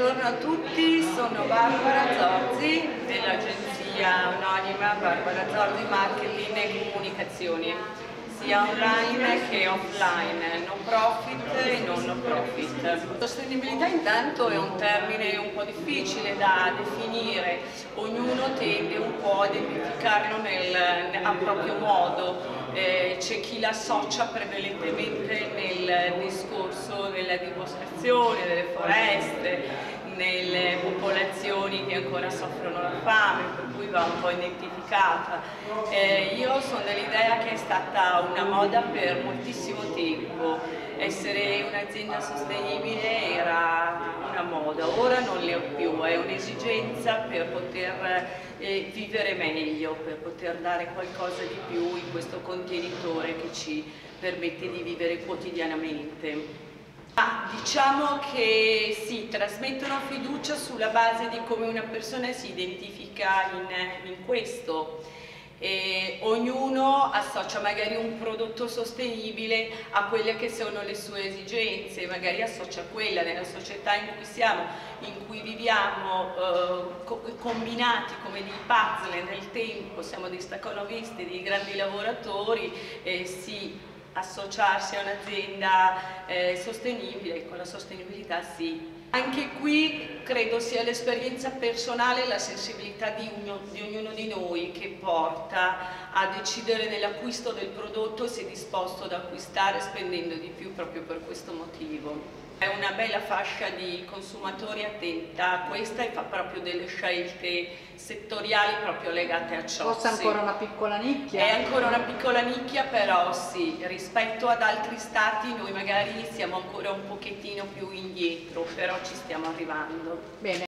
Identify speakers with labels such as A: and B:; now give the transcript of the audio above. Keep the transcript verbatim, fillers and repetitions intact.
A: Buongiorno a tutti, sono Barbara Zorzi dell'agenzia anonima Barbara Zorzi Marketing e Comunicazioni, sia online che offline, no profit e non no profit. Sostenibilità intanto è un termine un po' difficile da definire, ognuno tende un po' a identificarlo nel, a proprio modo. Eh, c'è chi l'associa prevalentemente nel discorso della deboscazione, delle foreste, nelle popolazioni che ancora soffrono la fame, per cui va un po' identificata. Eh, io sono dell'idea che è stata una moda per moltissimo tempo, essere un'azienda sostenibile era una moda, ora non le ho più, è un'esigenza per poter eh, vivere meglio, per poter dare qualcosa di più in questo contenitore che ci permette di vivere quotidianamente. Ah, diciamo che sì, trasmettono fiducia sulla base di come una persona si identifica in, in questo. E ognuno associa magari un prodotto sostenibile a quelle che sono le sue esigenze, magari associa quella nella società in cui siamo, in cui viviamo, eh, co combinati come dei puzzle nel tempo, siamo dei stacanovisti, dei grandi lavoratori, e si associarsi a un'azienda eh, sostenibile, con la sostenibilità sì. Anche qui credo sia l'esperienza personale e la sensibilità di, uno, di ognuno di noi che porta a decidere nell'acquisto del prodotto se è disposto ad acquistare spendendo di più proprio per questo motivo. È una bella fascia di consumatori attenta a questa e fa proprio delle scelte settoriali proprio legate a ciò.
B: Forse
A: sì.
B: ancora una piccola nicchia?
A: È ancora una piccola nicchia, però sì, rispetto ad altri stati noi magari siamo ancora un pochettino più indietro, però ci stiamo arrivando.
B: Bene.